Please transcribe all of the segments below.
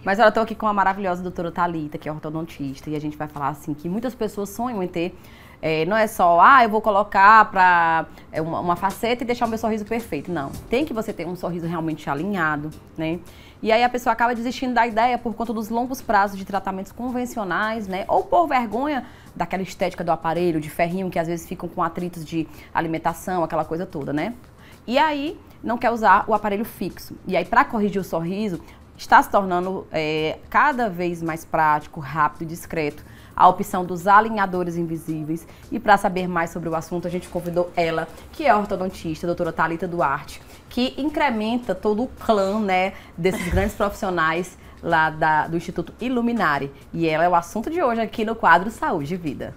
Mas olha, eu tô aqui com a maravilhosa doutora Thalita, que é ortodontista, e a gente vai falar assim que muitas pessoas sonham em ter, não é só, eu vou colocar pra uma faceta e deixar o meu sorriso perfeito. Não, tem que você ter um sorriso realmente alinhado, né? E aí a pessoa acaba desistindo da ideia por conta dos longos prazos de tratamentos convencionais, né? Ou por vergonha daquela estética do aparelho, de ferrinho, que às vezes ficam com atritos de alimentação, aquela coisa toda, né? E aí não quer usar o aparelho fixo. E aí para corrigir o sorriso, está se tornando cada vez mais prático, rápido e discreto a opção dos alinhadores invisíveis. E para saber mais sobre o assunto, a gente convidou ela, que é ortodontista, a doutora Thalita Duarte, que incrementa todo o clã, né, desses grandes profissionais lá do Instituto Iluminari. E ela é o assunto de hoje aqui no quadro Saúde e Vida.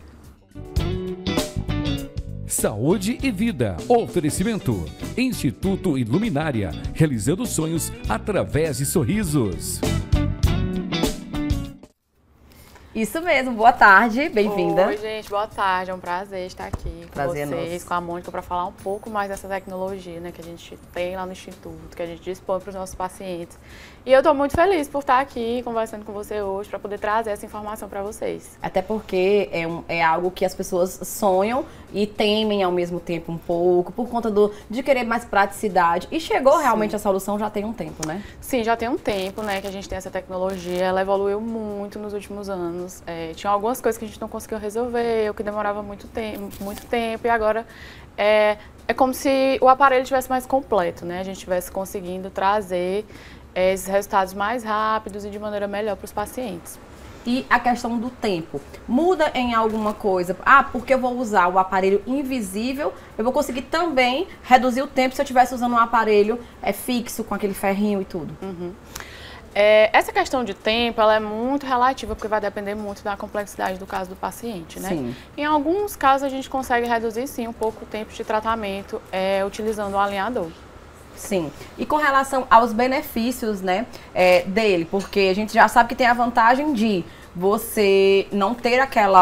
Saúde e Vida. Oferecimento. Instituto Iluminária. Realizando sonhos através de sorrisos. Isso mesmo, boa tarde, bem-vinda. Oi, gente, boa tarde, é um prazer estar aqui com vocês, com a Mônica, para falar um pouco mais dessa tecnologia, né, que a gente tem lá no Instituto, que a gente dispõe para os nossos pacientes. E eu estou muito feliz por estar aqui conversando com você hoje, para poder trazer essa informação para vocês. Até porque é algo que as pessoas sonham e temem ao mesmo tempo um pouco, por conta de querer mais praticidade. E chegou realmente a solução já tem um tempo, né? Sim, já tem um tempo, né, que a gente tem essa tecnologia, ela evoluiu muito nos últimos anos. Tinha algumas coisas que a gente não conseguiu resolver, ou que demorava muito tempo, e agora é como se o aparelho estivesse mais completo, né? A gente estivesse conseguindo trazer esses resultados mais rápidos e de maneira melhor para os pacientes. E a questão do tempo, muda em alguma coisa? Porque eu vou usar o aparelho invisível, eu vou conseguir também reduzir o tempo se eu estivesse usando um aparelho fixo, com aquele ferrinho e tudo. Uhum. Essa questão de tempo, ela é muito relativa, porque vai depender muito da complexidade do caso do paciente, né? Sim. Em alguns casos, a gente consegue reduzir, sim, um pouco o tempo de tratamento utilizando o alinhador. Sim. E com relação aos benefícios, né, dele, porque a gente já sabe que tem a vantagem de você não ter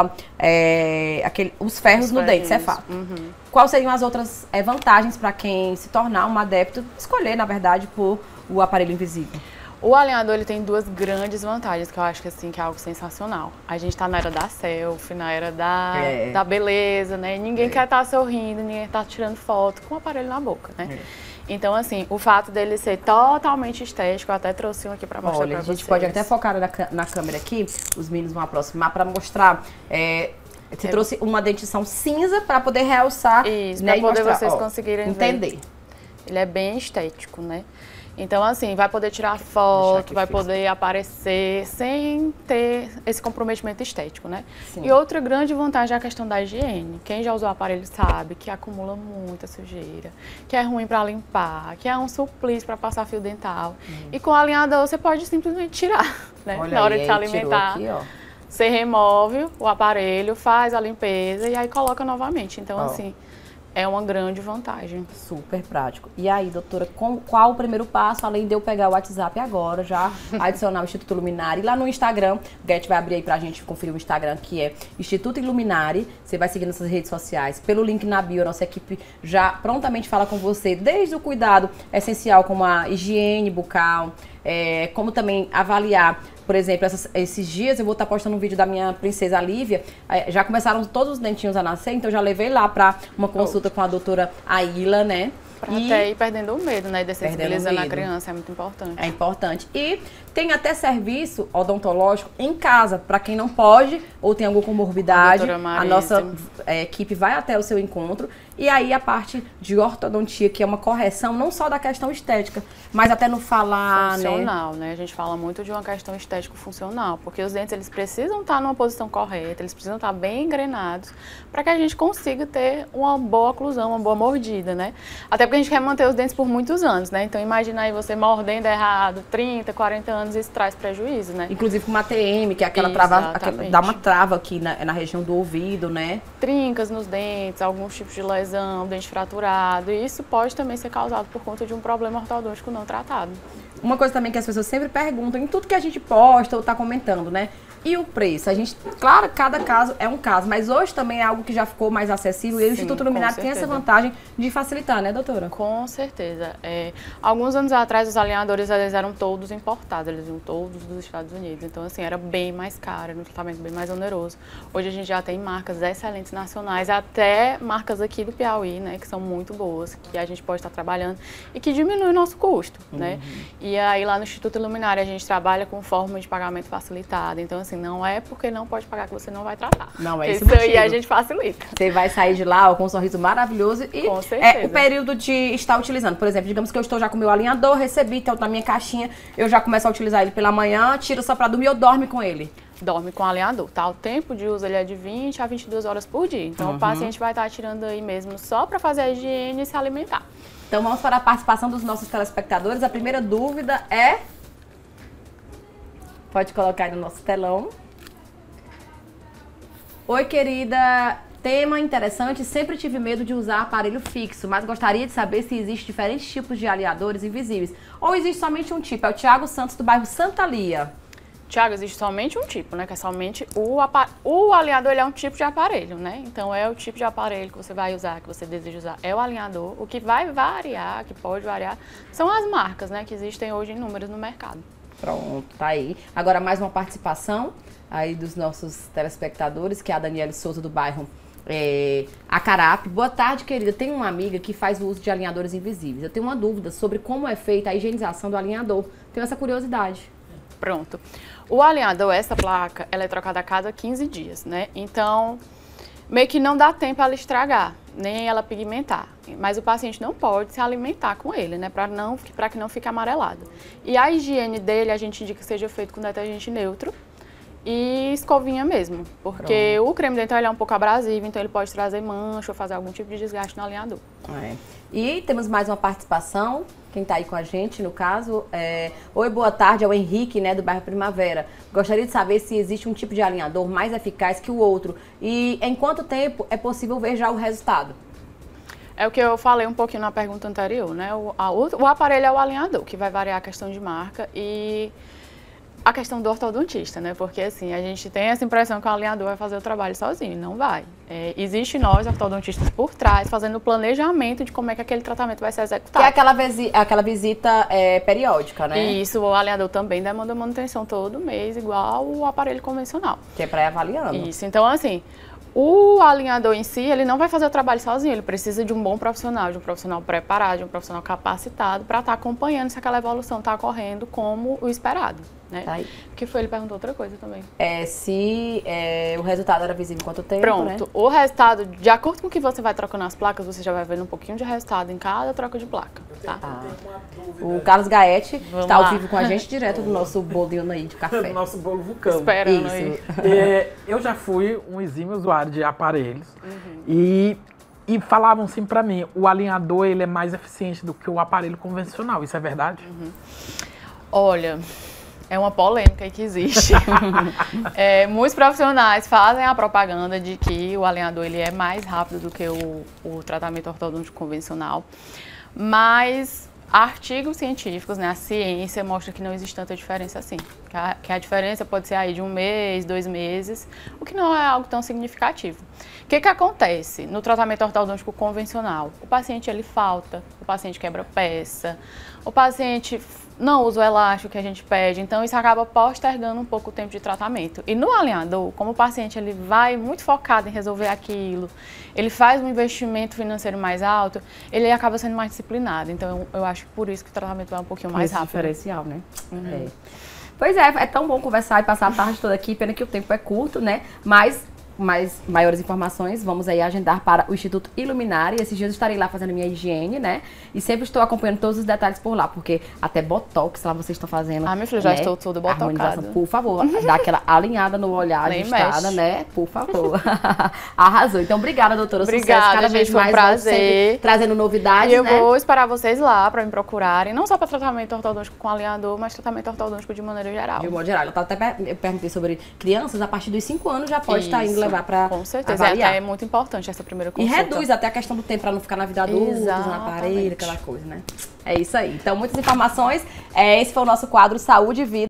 os ferros no dente, isso é fato. Uhum. Quais seriam as outras vantagens para quem se tornar um adepto, escolher, na verdade, por o aparelho invisível? O alinhador, ele tem duas grandes vantagens, que eu acho que, assim, que é algo sensacional. A gente tá na era da selfie, na era da beleza, né? Ninguém quer estar sorrindo, ninguém tá tirando foto com o aparelho na boca, né? Então, assim, o fato dele ser totalmente estético, eu até trouxe um aqui pra mostrar pra vocês. A gente pode até focar na câmera aqui, os meninos vão aproximar para mostrar. Você trouxe uma dentição cinza para poder realçar. Isso, né, para poder mostrar, vocês conseguirem entender. ver. Ele é bem estético, né? Então, assim, vai poder tirar foto, vai poder aparecer sem ter esse comprometimento estético, né? Sim. E outra grande vantagem é a questão da higiene. Quem já usou o aparelho sabe que acumula muita sujeira, que é ruim para limpar, que é um suplício para passar fio dental. E com o alinhador você pode simplesmente tirar, né? Olha, na hora de se alimentar. Aqui, ó. Você remove o aparelho, faz a limpeza e aí coloca novamente. Então, assim, é uma grande vantagem. Super prático. E aí, doutora, qual o primeiro passo, além de eu pegar o WhatsApp agora, já adicionar o Instituto Iluminari? Lá no Instagram, o Get vai abrir aí pra gente conferir o Instagram, que é Instituto Iluminari. Você vai seguir nessas redes sociais. Pelo link na bio, a nossa equipe já prontamente fala com você, desde o cuidado essencial, como a higiene bucal, como também avaliar. Por exemplo, esses dias eu vou estar postando um vídeo da minha princesa Lívia. Já começaram todos os dentinhos a nascer, então já levei lá para uma consulta com a doutora Aila, né? Pra até ir perdendo o medo, né? De sensibilizando a criança, é muito importante. É importante. E tem até serviço odontológico em casa, para quem não pode ou tem alguma comorbidade. A nossa equipe vai até o seu encontro. E aí a parte de ortodontia, que é uma correção não só da questão estética, mas até no falar, funcional, né? A gente fala muito de uma questão estético-funcional, porque os dentes, eles precisam estar numa posição correta, eles precisam estar bem engrenados, para que a gente consiga ter uma boa oclusão, uma boa mordida, né? Até porque a gente quer manter os dentes por muitos anos, né? Então imagina aí você mordendo errado 30, 40 anos, isso traz prejuízo, né? Inclusive com uma TM, que é aquela trava, dá uma trava aqui na região do ouvido, né? Trincas nos dentes, alguns tipos de lesão, dente fraturado, e isso pode também ser causado por conta de um problema ortodôntico não tratado. uma coisa também que as pessoas sempre perguntam em tudo que a gente posta ou tá comentando, né? E o preço? A gente, claro, cada caso é um caso, mas hoje também é algo que já ficou mais acessível e o Instituto Luminária tem essa vantagem de facilitar, né, doutora? Com certeza. Alguns anos atrás, os alinhadores eles eram todos importados, eles vinham todos dos Estados Unidos. Então, assim, era bem mais caro, era um tratamento bem mais oneroso. Hoje a gente já tem marcas excelentes nacionais, até marcas aqui do Piauí, né, que são muito boas, que a gente pode estar trabalhando e que diminui o nosso custo, né? E aí, lá no Instituto Luminária, a gente trabalha com forma de pagamento facilitada. Então, assim, não é porque não pode pagar que você não vai tratar. Não, é isso aí a gente facilita. Você vai sair de lá ó, com um sorriso maravilhoso e com certeza. O período de estar utilizando. Por exemplo, digamos que eu estou já com o meu alinhador, recebi, então na minha caixinha, eu já começo a utilizar ele pela manhã, tiro só pra dormir ou dorme com ele? Dorme com o alinhador, tá? O tempo de uso ele é de 20 a 22 horas por dia. Então o paciente vai estar tirando aí mesmo só para fazer a higiene e se alimentar. Então vamos para a participação dos nossos telespectadores. A primeira dúvida é... Pode colocar aí no nosso telão. Oi, querida. Tema interessante. Sempre tive medo de usar aparelho fixo, mas gostaria de saber se existem diferentes tipos de alinhadores invisíveis. Ou existe somente um tipo? É o Thiago Santos, do bairro Santa Lia. Thiago, existe somente um tipo, né? Que é somente o alinhador, ele é um tipo de aparelho, né? Então, é o tipo de aparelho que você vai usar, que você deseja usar, é o alinhador. O que vai variar, que pode variar, são as marcas, né? Que existem hoje inúmeras no mercado. Pronto, tá aí. Agora, mais uma participação aí dos nossos telespectadores, que é a Daniela Souza, do bairro Acarape. Boa tarde, querida. Tenho uma amiga que faz o uso de alinhadores invisíveis. Eu tenho uma dúvida sobre como é feita a higienização do alinhador. Tenho essa curiosidade. Pronto. O alinhador, essa placa, ela é trocada a cada 15 dias, né? Então, meio que não dá tempo ela estragar, nem ela pigmentar. Mas o paciente não pode se alimentar com ele, né? Para que não fique amarelado. E a higiene dele, a gente indica que seja feito com detergente neutro e escovinha mesmo. Porque o creme dental ele é um pouco abrasivo, então ele pode trazer mancha ou fazer algum tipo de desgaste no alinhador. E temos mais uma participação. Quem está aí com a gente, no caso, Oi, boa tarde, é o Henrique, né, do bairro Primavera. Gostaria de saber se existe um tipo de alinhador mais eficaz que o outro e em quanto tempo é possível ver já o resultado? É o que eu falei um pouquinho na pergunta anterior, né? O aparelho é o alinhador, que vai variar a questão de marca e a questão do ortodontista, né? Porque assim, a gente tem essa impressão que o alinhador vai fazer o trabalho sozinho, não vai. Existe nós, ortodontistas, por trás, fazendo o planejamento de como é que aquele tratamento vai ser executado. Que é aquela visita periódica, né? Isso, o alinhador também demanda manutenção todo mês, igual o aparelho convencional. Que é para ir avaliando. Isso, então assim, o alinhador em si, ele não vai fazer o trabalho sozinho, ele precisa de um bom profissional, de um profissional preparado, de um profissional capacitado para estar acompanhando se aquela evolução está ocorrendo como o esperado, né? Tá aí. Que foi, ele perguntou outra coisa também. Se o resultado era visível em quanto tempo, Pronto, né? O resultado, de acordo com o que você vai trocando as placas, você já vai vendo um pouquinho de resultado em cada troca de placa, tá? O Carlos Gaete está ao vivo com a gente, direto do nosso bolinho aí de café. Do nosso bolo vulcano. Esperando Isso. aí. Eu já fui um exímio usuário de aparelhos e falavam assim pra mim, o alinhador ele é mais eficiente do que o aparelho convencional, isso é verdade? Olha, é uma polêmica aí que existe. Muitos profissionais fazem a propaganda de que o alinhador ele é mais rápido do que o tratamento ortodôntico convencional, mas artigos científicos, né, a ciência mostra que não existe tanta diferença assim. Que a diferença pode ser aí de 1 mês, 2 meses, o que não é algo tão significativo. O que acontece no tratamento ortodôntico convencional? O paciente ele falta, o paciente quebra peça, o paciente não usa o elástico que a gente pede, então isso acaba postergando um pouco o tempo de tratamento. E no alinhador, como o paciente ele vai muito focado em resolver aquilo, ele faz um investimento financeiro mais alto, ele acaba sendo mais disciplinado. Então eu acho que por isso que o tratamento vai um pouquinho mais rápido. Diferencial, né? Pois é tão bom conversar e passar a tarde toda aqui, pena que o tempo é curto, né? Mas maiores informações, vamos aí agendar para o Instituto Iluminária. Esses dias eu estarei lá fazendo minha higiene, né? E sempre estou acompanhando todos os detalhes por lá, porque até botox lá vocês estão fazendo. Minha filha, já estou toda botocada. Por favor, dá aquela alinhada no olhar, ajustada, né? Por favor. Arrasou. Então, obrigada, doutora. Obrigada, sucesso cada vez foi um mais. prazer. Trazendo novidades, e eu né? vou esperar vocês lá para me procurarem, não só para tratamento ortodôntico com alinhador, mas tratamento ortodôntico de maneira geral. De modo geral. Eu perguntei sobre crianças, a partir dos 5 anos já pode estar indo levar para com certeza, é muito importante essa primeira consulta. E reduz até a questão do tempo para não ficar na vida adulta, usando aparelho, aquela coisa, né? É isso aí. Então, muitas informações. Esse foi o nosso quadro Saúde e Vida.